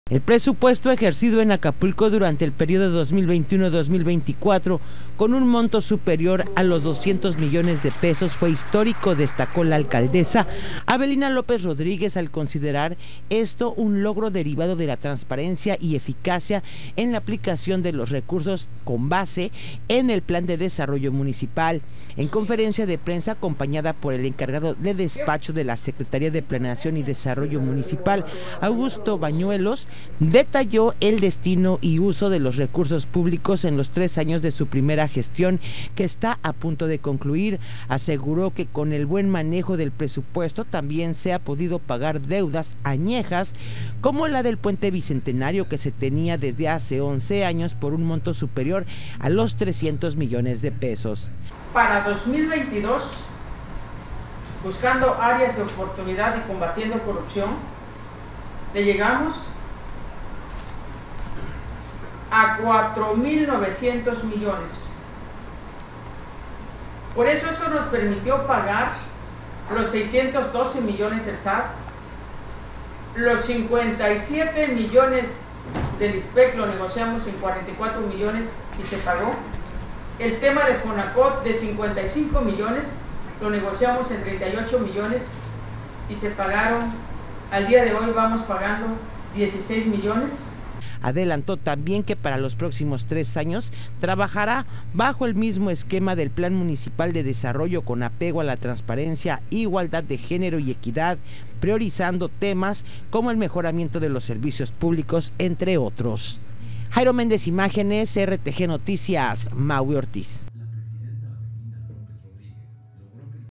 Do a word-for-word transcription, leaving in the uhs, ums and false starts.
El presupuesto ejercido en Acapulco durante el periodo dos mil veintiuno a dos mil veinticuatro, con un monto superior a los doscientos millones de pesos, fue histórico, destacó la alcaldesa Avelina López Rodríguez, al considerar esto un logro derivado de la transparencia y eficacia en la aplicación de los recursos con base en el Plan de Desarrollo Municipal. En conferencia de prensa acompañada por el encargado de despacho de la Secretaría de Planeación y Desarrollo Municipal, Augusto Bañuelos, detalló el destino y uso de los recursos públicos en los tres años de su primera gestión, que está a punto de concluir. Aseguró que con el buen manejo del presupuesto también se ha podido pagar deudas añejas, como la del puente bicentenario, que se tenía desde hace once años por un monto superior a los trescientos millones de pesos. Para dos mil veintidós, buscando áreas de oportunidad y combatiendo corrupción, le llegamos a cuatro mil novecientos millones. Por eso eso nos permitió pagar los seiscientos doce millones del S A T, los cincuenta y siete millones del I S P E C lo negociamos en cuarenta y cuatro millones y se pagó. El tema de Fonacot de cincuenta y cinco millones lo negociamos en treinta y ocho millones y se pagaron. Al día de hoy vamos pagando dieciséis millones. Adelantó también que para los próximos tres años trabajará bajo el mismo esquema del Plan Municipal de Desarrollo, con apego a la transparencia, igualdad de género y equidad, priorizando temas como el mejoramiento de los servicios públicos, entre otros. Jairo Méndez, Imágenes, R T G Noticias, Maui Ortiz.